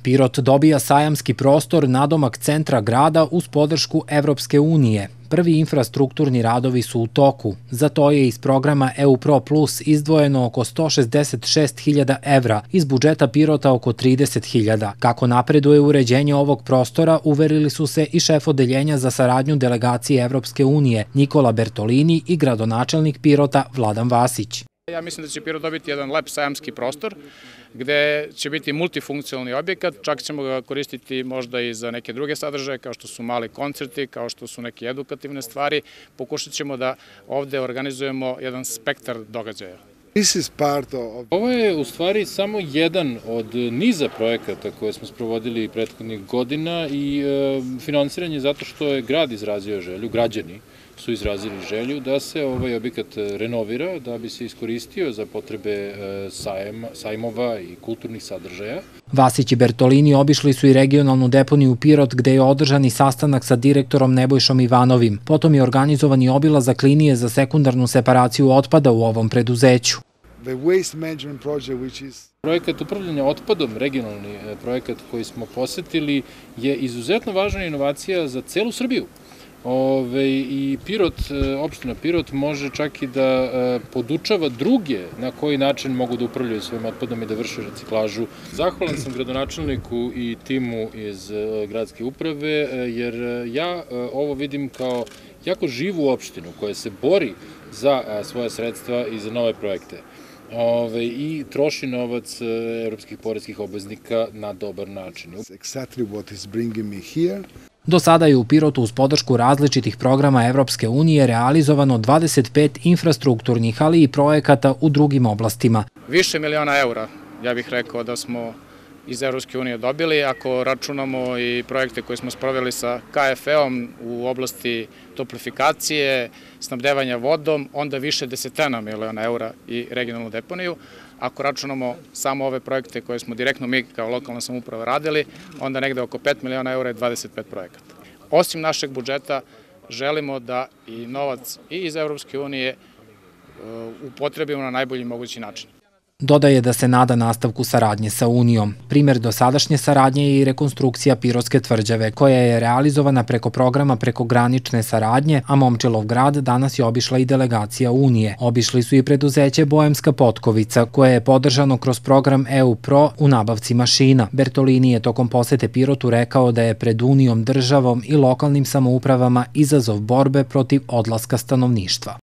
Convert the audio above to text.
Pirot dobija sajamski prostor nadomak centra grada uz podršku Evropske unije. Prvi infrastrukturni radovi su u toku. Za to je iz programa EU Pro Plus izdvojeno oko 166.000 evra, iz budžeta Pirota oko 30.000. Kako napreduje uređenje ovog prostora, uverili su se i šef odeljenja za saradnju delegacije Evropske unije Nikola Bertolini i gradonačelnik Pirota Vladan Vasić. Ja mislim da će Pirot dobiti jedan lep sajamski prostor gde će biti multifunkcionalni objekat, čak ćemo ga koristiti možda i za neke druge sadržaje kao što su mali koncerti, kao što su neke edukativne stvari. Pokušat ćemo da ovde organizujemo jedan spektar događaja. Ovo je u stvari samo jedan od niza projekata koje smo sprovodili prethodnih godina i finansiran je zato što je grad izrazio želju, građani su izrazili želju da se ovaj objekat renovira, da bi se iskoristio za potrebe sajmova i kulturnih sadržaja. Vasić i Bertolini obišli su i regionalnu deponiju Pirot gde je održan i sastanak sa direktorom Nebojšom Ivanovim. Potom je organizovan i obilazak linije za sekundarnu separaciju otpada u ovom preduzeću. Projekat upravljanja otpadom, regionalni projekat koji smo posetili, je izuzetno važna inovacija za celu Srbiju. I Pirot, opština Pirot može čak i da podučava druge na koji način mogu da upravljaju svojim otpadom i da vrše reciklažu. Zahvalan sam gradonačelniku i timu iz gradske uprave, jer ja ovo vidim kao jako živu opštinu koja se bori za svoje sredstva i za nove projekte i troši novac evropskih poreskih obveznika na dobar način. Do sada je u Pirotu uz podršku različitih programa Evropske unije realizovano 25 infrastrukturnih, ali i projekata u drugim oblastima. Više miliona eura, ja bih rekao da smo iz Evropske unije dobili. Ako računamo i projekte koje smo sproveli sa KFE-om u oblasti toplifikacije, snabdevanja vodom, onda više desetena miliona eura i regionalnu deponiju. Ako računamo samo ove projekte koje smo direktno mi kao lokalna samouprava radili, onda negde oko 5 miliona eura je 25 projekata. Osim našeg budžeta, želimo da i novac i iz Evropske unije upotrebimo na najbolji mogući način. Dodaje da se nada nastavku saradnje sa Unijom. Primer dosadašnje saradnje je i rekonstrukcija Pirotske tvrđave, koja je realizovana preko programa prekogranične saradnje, a Momčilov grad danas je obišla i delegacija Unije. Obišli su i preduzeće Boemska Potkovica, koje je podržano kroz program EU Pro u nabavci mašina. Bertolini je tokom posete Pirotu rekao da je pred Unijom, državom i lokalnim samoupravama izazov borbe protiv odlaska stanovništva.